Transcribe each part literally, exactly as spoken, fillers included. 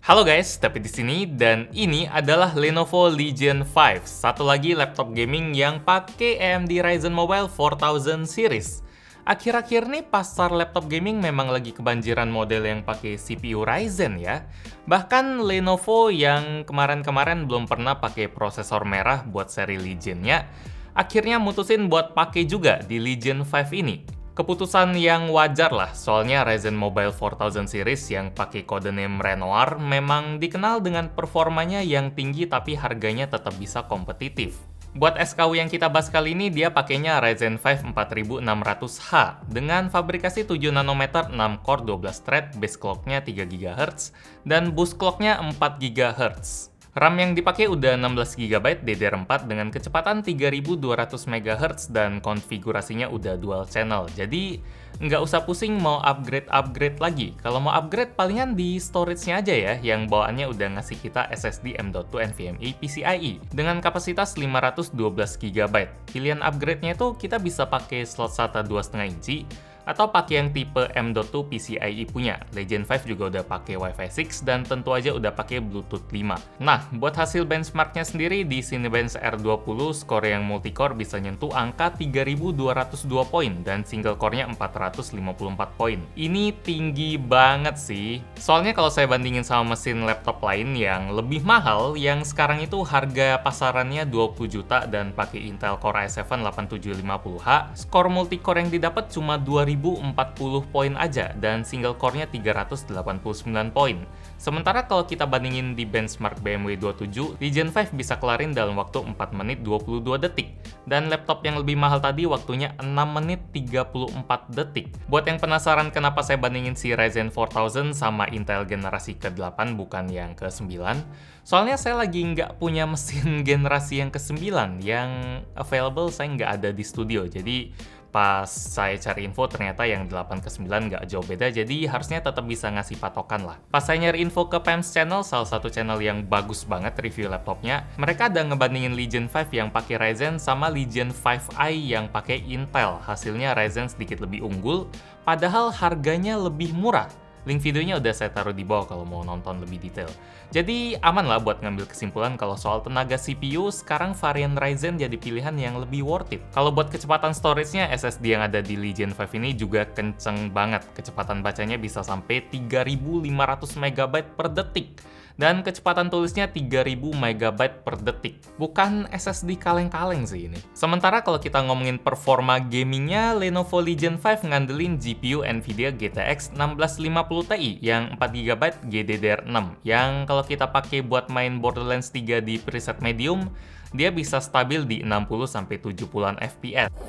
Halo guys, tapi di sini dan ini adalah Lenovo Legion lima, satu lagi laptop gaming yang pakai A M D Ryzen Mobile empat ribu series. Akhir-akhir nih pasar laptop gaming memang lagi kebanjiran model yang pakai C P U Ryzen ya. Bahkan Lenovo yang kemarin-kemarin belum pernah pakai prosesor merah buat seri Legion-nya, akhirnya mutusin buat pakai juga di Legion lima ini. Keputusan yang wajar lah, soalnya Ryzen Mobile empat ribu series yang pakai codename Renoir memang dikenal dengan performanya yang tinggi tapi harganya tetap bisa kompetitif. Buat S K U yang kita bahas kali ini, dia pakainya Ryzen lima empat ribu enam ratus H dengan fabrikasi tujuh nanometer, enam core, dua belas thread, base clock-nya tiga gigahertz, dan boost clock-nya empat gigahertz. RAM yang dipakai udah enam belas giga byte D D R empat dengan kecepatan tiga ribu dua ratus megahertz dan konfigurasinya udah dual channel. Jadi nggak usah pusing mau upgrade-upgrade lagi. Kalau mau upgrade palingan di storage-nya aja ya, yang bawaannya udah ngasih kita S S D M dot dua NVMe PCIe dengan kapasitas lima ratus dua belas giga byte. Pilihan upgrade-nya itu kita bisa pakai slot SATA dua koma lima inci atau pakai yang tipe M dot dua PCIe punya. Legion lima juga udah pakai Wi-Fi enam dan tentu aja udah pakai Bluetooth lima. Nah, buat hasil benchmarknya sendiri di Cinebench R dua puluh, skor yang multicore bisa nyentuh angka tiga ribu dua ratus dua poin dan single core-nya empat ratus lima puluh empat poin. Ini tinggi banget sih. Soalnya kalau saya bandingin sama mesin laptop lain yang lebih mahal, yang sekarang itu harga pasarannya dua puluh juta dan pakai Intel Core i tujuh delapan tujuh lima nol H, skor multicore yang didapat cuma dua ribu empat puluh poin aja dan single core-nya tiga ratus delapan puluh sembilan poin. Sementara kalau kita bandingin di benchmark B M W dua puluh tujuh, Legion lima bisa kelarin dalam waktu empat menit dua puluh dua detik. Dan laptop yang lebih mahal tadi waktunya enam menit tiga puluh empat detik. Buat yang penasaran kenapa saya bandingin si Ryzen empat ribu sama Intel generasi ke delapan bukan yang ke sembilan, soalnya saya lagi nggak punya mesin generasi yang ke sembilan, yang available saya nggak ada di studio. Jadi pas saya cari info ternyata yang delapan ke sembilan nggak jauh beda, jadi harusnya tetap bisa ngasih patokan lah. Pas saya nyari info ke P A M S Channel, salah satu channel yang bagus banget review laptopnya, mereka ada ngebandingin Legion lima yang pakai Ryzen sama Legion lima i yang pakai Intel. Hasilnya Ryzen sedikit lebih unggul, padahal harganya lebih murah. Link videonya udah saya taruh di bawah kalau mau nonton lebih detail. Jadi aman lah buat ngambil kesimpulan kalau soal tenaga C P U, sekarang varian Ryzen jadi pilihan yang lebih worth it. Kalau buat kecepatan storage-nya, S S D yang ada di Legion lima ini juga kenceng banget. Kecepatan bacanya bisa sampai tiga ribu lima ratus megabyte per detik. Dan kecepatan tulisnya tiga ribu megabyte per detik. Bukan S S D kaleng-kaleng sih ini. Sementara kalau kita ngomongin performa gamingnya, Lenovo Legion lima ngandelin G P U Nvidia G T X enam belas lima puluh Ti yang empat giga byte G D D R enam. Yang kalau kita pakai buat main Borderlands tiga di preset medium, dia bisa stabil di enam puluh sampai tujuh puluhan F P S.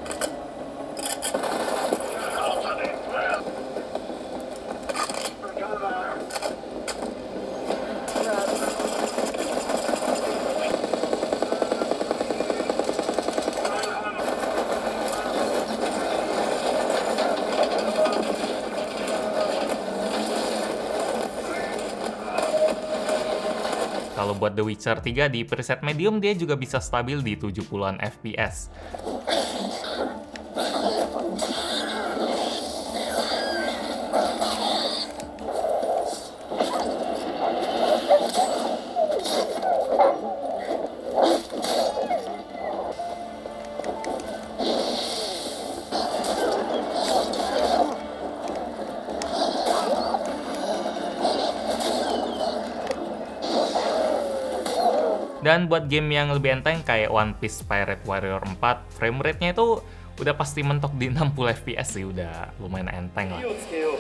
Kalau buat The Witcher tiga di preset medium, dia juga bisa stabil di tujuh puluhan F P S. Dan buat game yang lebih enteng kayak One Piece Pirate Warrior empat, frame rate-nya itu udah pasti mentok di enam puluh F P S sih, udah lumayan enteng lah.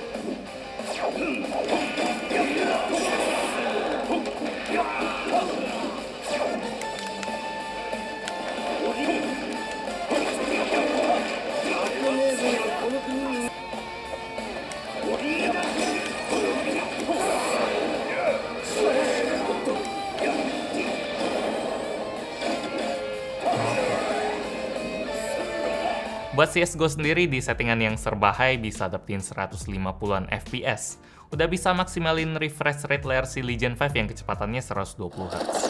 Buat C S G O sendiri di settingan yang serba high bisa dapetin seratus lima puluhan F P S. Udah bisa maksimalin refresh rate layar si Legion lima yang kecepatannya seratus dua puluh hertz.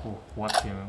Uh, kuat sih memang.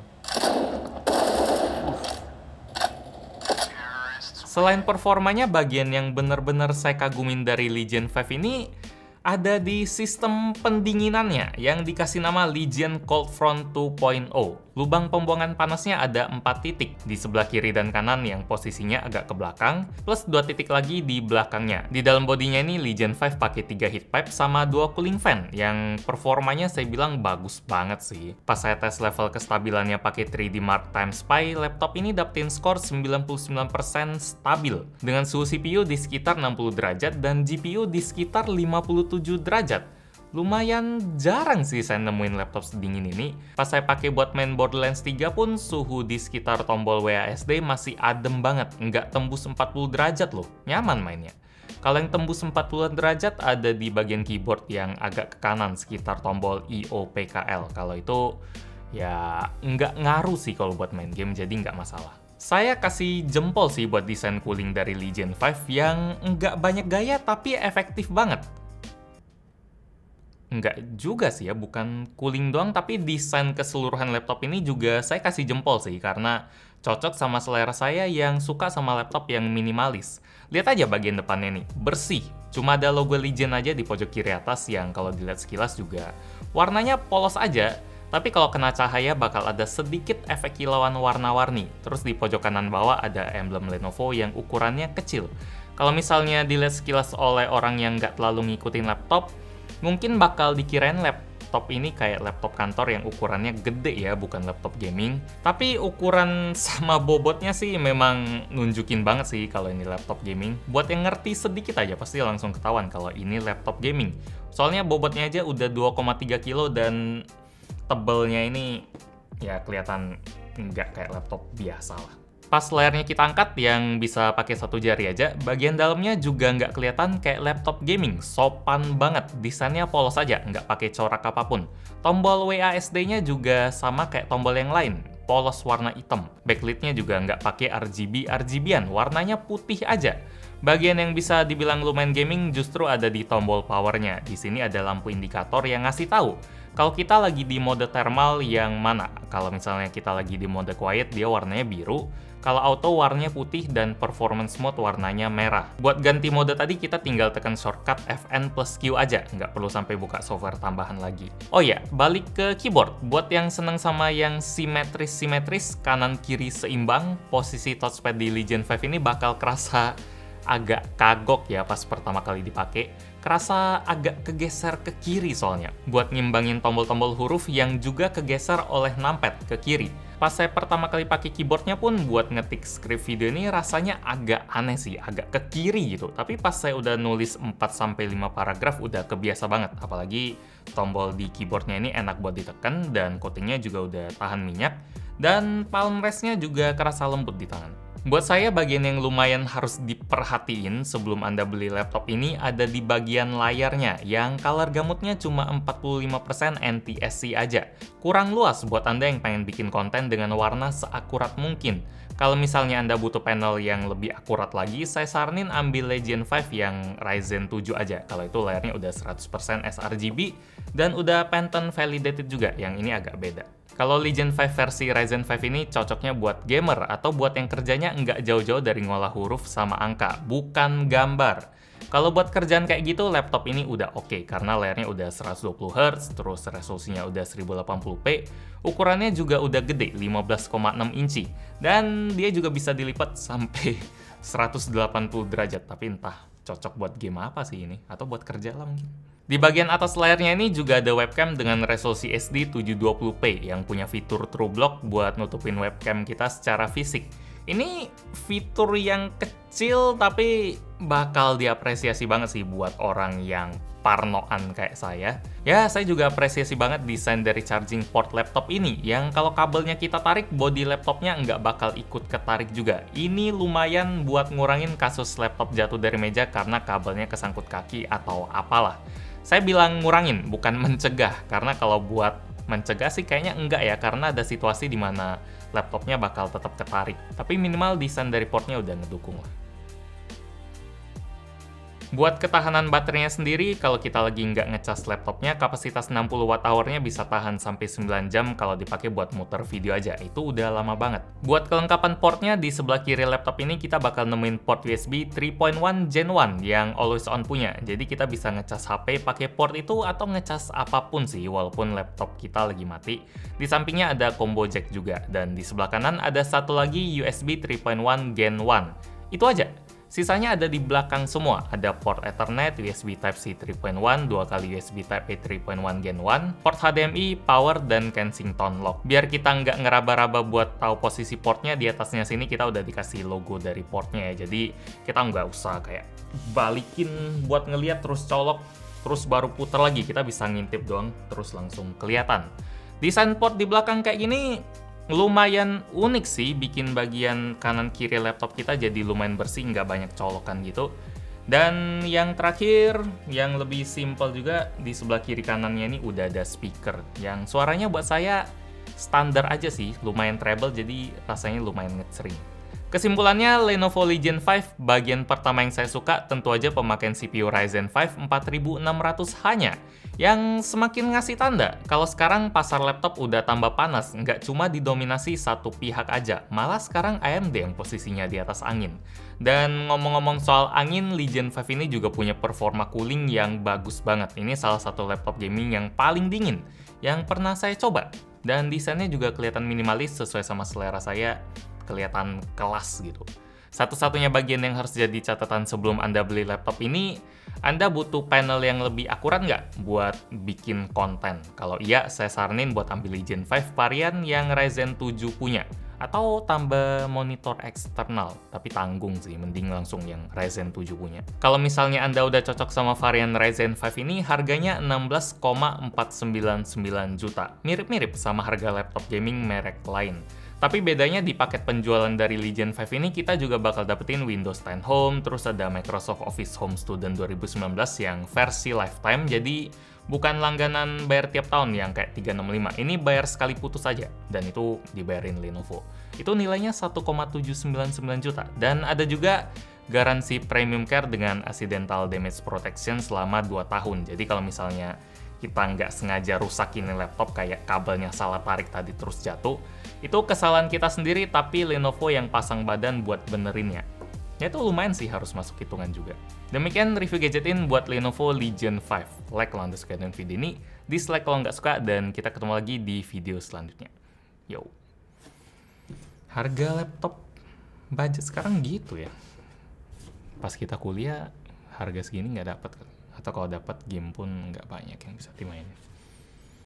Selain performanya, bagian yang benar-benar saya kagumin dari Legion lima ini ada di sistem pendinginannya yang dikasih nama Legion Cold Front dua titik nol. Lubang pembuangan panasnya ada empat titik di sebelah kiri dan kanan yang posisinya agak ke belakang, plus dua titik lagi di belakangnya. Di dalam bodinya ini Legion lima pakai tiga heat pipe sama dua cooling fan yang performanya saya bilang bagus banget sih. Pas saya tes level kestabilannya pakai tiga D Mark Time Spy, laptop ini dapetin skor sembilan puluh sembilan persen stabil dengan suhu C P U di sekitar enam puluh derajat dan G P U di sekitar lima puluh tujuh derajat. Lumayan jarang sih saya nemuin laptop sedingin ini. Pas saya pakai buat main Borderlands tiga pun suhu di sekitar tombol W A S D masih adem banget, nggak tembus empat puluh derajat loh, nyaman mainnya. Kalau yang tembus empat puluh derajat ada di bagian keyboard yang agak ke kanan sekitar tombol I O P K L. Kalau itu ya nggak ngaruh sih kalau buat main game, jadi nggak masalah. Saya kasih jempol sih buat desain cooling dari Legion lima yang nggak banyak gaya tapi efektif banget. Enggak juga sih ya, bukan cooling doang, tapi desain keseluruhan laptop ini juga saya kasih jempol sih, karena cocok sama selera saya yang suka sama laptop yang minimalis. Lihat aja bagian depannya nih, bersih. Cuma ada logo Legion aja di pojok kiri atas yang kalau dilihat sekilas juga warnanya polos aja, tapi kalau kena cahaya bakal ada sedikit efek kilauan warna-warni. Terus di pojok kanan bawah ada emblem Lenovo yang ukurannya kecil. Kalau misalnya dilihat sekilas oleh orang yang nggak terlalu ngikutin laptop, mungkin bakal dikirain laptop ini kayak laptop kantor yang ukurannya gede ya, bukan laptop gaming. Tapi ukuran sama bobotnya sih memang nunjukin banget sih kalau ini laptop gaming. Buat yang ngerti sedikit aja pasti langsung ketahuan kalau ini laptop gaming. Soalnya bobotnya aja udah dua koma tiga kilo dan tebelnya ini ya kelihatan nggak kayak laptop biasa lah. Pas layarnya kita angkat yang bisa pakai satu jari aja, bagian dalamnya juga nggak kelihatan kayak laptop gaming, sopan banget, desainnya polos aja, nggak pakai corak apapun. Tombol W A S D-nya juga sama kayak tombol yang lain, polos warna hitam. Backlit-nya juga nggak pakai R G B R G B-an, warnanya putih aja. Bagian yang bisa dibilang lumayan gaming justru ada di tombol powernya. Di sini ada lampu indikator yang ngasih tahu kalau kita lagi di mode thermal yang mana. Kalau misalnya kita lagi di mode quiet, dia warnanya biru. Kalau auto warnanya putih dan performance mode warnanya merah. Buat ganti mode tadi kita tinggal tekan shortcut F N plus Q aja, nggak perlu sampai buka software tambahan lagi. Oh ya, balik ke keyboard. Buat yang seneng sama yang simetris-simetris, kanan kiri seimbang, posisi touchpad di Legion lima ini bakal kerasa agak kagok ya pas pertama kali dipakai. Kerasa agak kegeser ke kiri soalnya. Buat ngimbangin tombol-tombol huruf yang juga kegeser oleh numpad ke kiri. Pas saya pertama kali pakai keyboardnya pun buat ngetik skrip video ini rasanya agak aneh sih, agak ke kiri gitu. Tapi pas saya udah nulis empat sampai lima paragraf udah kebiasa banget. Apalagi tombol di keyboardnya ini enak buat ditekan dan coatingnya juga udah tahan minyak. Dan palm rest-nya juga kerasa lembut di tangan. Buat saya bagian yang lumayan harus diperhatiin sebelum Anda beli laptop ini ada di bagian layarnya yang color gamutnya cuma empat puluh lima persen N T S C aja. Kurang luas buat Anda yang pengen bikin konten dengan warna seakurat mungkin. Kalau misalnya Anda butuh panel yang lebih akurat lagi, saya saranin ambil Legion lima yang Ryzen tujuh aja. Kalau itu layarnya udah seratus persen sRGB dan udah Pantone validated juga, yang ini agak beda. Kalau Legion lima versi Ryzen lima ini cocoknya buat gamer atau buat yang kerjanya nggak jauh-jauh dari ngolah huruf sama angka, bukan gambar. Kalau buat kerjaan kayak gitu, laptop ini udah oke okay, karena layarnya udah seratus dua puluh hertz, terus resolusinya udah seribu delapan puluh p, ukurannya juga udah gede, lima belas koma enam inci, dan dia juga bisa dilipat sampai seratus delapan puluh derajat, tapi entah cocok buat game apa sih ini, atau buat kerja lah mungkin. Di bagian atas layarnya ini juga ada webcam dengan resolusi H D tujuh dua puluh p yang punya fitur True Block buat nutupin webcam kita secara fisik. Ini fitur yang kecil tapi bakal diapresiasi banget sih buat orang yang parnoan kayak saya. Ya, saya juga apresiasi banget desain dari charging port laptop ini, yang kalau kabelnya kita tarik, bodi laptopnya nggak bakal ikut ketarik juga. Ini lumayan buat ngurangin kasus laptop jatuh dari meja karena kabelnya kesangkut kaki atau apalah. Saya bilang ngurangin, bukan mencegah, karena kalau buat mencegah sih kayaknya enggak ya, karena ada situasi di mana laptopnya bakal tetap ketarik. Tapi minimal desain dari portnya udah ngedukung lah. Buat ketahanan baterainya sendiri, kalau kita lagi nggak ngecas laptopnya, kapasitas enam puluh watt hour-nya bisa tahan sampai sembilan jam kalau dipakai buat muter video aja. Itu udah lama banget. Buat kelengkapan portnya, di sebelah kiri laptop ini kita bakal nemuin port U S B tiga titik satu Gen satu yang always on punya. Jadi kita bisa ngecas H P pakai port itu atau ngecas apapun sih, walaupun laptop kita lagi mati. Di sampingnya ada combo jack juga, dan di sebelah kanan ada satu lagi U S B tiga titik satu Gen satu. Itu aja. Sisanya ada di belakang semua. Ada port Ethernet, U S B Type-C tiga titik satu, dua kali U S B Type-A tiga titik satu Gen satu, port H D M I, power, dan Kensington lock. Biar kita nggak ngeraba-raba buat tahu posisi portnya, di atasnya sini kita udah dikasih logo dari portnya ya. Jadi kita nggak usah kayak balikin buat ngeliat terus colok, terus baru putar lagi. Kita bisa ngintip doang, terus langsung kelihatan. Desain port di belakang kayak gini lumayan unik sih, bikin bagian kanan kiri laptop kita jadi lumayan bersih, nggak banyak colokan gitu. Dan yang terakhir, yang lebih simpel juga, di sebelah kiri kanannya ini udah ada speaker yang suaranya buat saya standar aja sih, lumayan treble, jadi rasanya lumayan ngecering. Kesimpulannya, Lenovo Legion lima bagian pertama yang saya suka tentu aja pemakaian C P U Ryzen lima empat ribu enam ratus H-nya, yang semakin ngasih tanda kalau sekarang pasar laptop udah tambah panas, nggak cuma didominasi satu pihak aja, malah sekarang A M D yang posisinya di atas angin. Dan ngomong-ngomong soal angin, Legion lima ini juga punya performa cooling yang bagus banget. Ini salah satu laptop gaming yang paling dingin yang pernah saya coba. Dan desainnya juga kelihatan minimalis sesuai sama selera saya, kelihatan kelas gitu. Satu-satunya bagian yang harus jadi catatan sebelum Anda beli laptop ini, Anda butuh panel yang lebih akurat nggak buat bikin konten? Kalau iya, saya saranin buat ambil Legion lima varian yang Ryzen tujuh punya. Atau tambah monitor eksternal, tapi tanggung sih, mending langsung yang Ryzen tujuh punya. Kalau misalnya Anda udah cocok sama varian Ryzen lima ini, harganya enam belas koma empat sembilan sembilan juta. Mirip-mirip sama harga laptop gaming merek lain. Tapi bedanya di paket penjualan dari Legion lima ini kita juga bakal dapetin Windows ten Home, terus ada Microsoft Office Home Student dua ribu sembilan belas yang versi lifetime, jadi bukan langganan bayar tiap tahun yang kayak tiga enam lima. Ini bayar sekali putus aja, dan itu dibayarin Lenovo. Itu nilainya satu koma tujuh sembilan sembilan juta. Dan ada juga garansi Premium Care dengan Accidental Damage Protection selama dua tahun. Jadi kalau misalnya kita nggak sengaja rusak ini laptop, kayak kabelnya salah tarik tadi terus jatuh, itu kesalahan kita sendiri, tapi Lenovo yang pasang badan buat benerinnya. Ya itu lumayan sih, harus masuk hitungan juga. Demikian review gadgetin buat Lenovo Legion lima. Like kalau Anda suka dengan video ini, dislike kalau nggak suka, dan kita ketemu lagi di video selanjutnya. Yo. Harga laptop budget sekarang gitu ya. Pas kita kuliah, harga segini nggak dapat kan. Atau kalau dapat game pun nggak banyak yang bisa dimainin.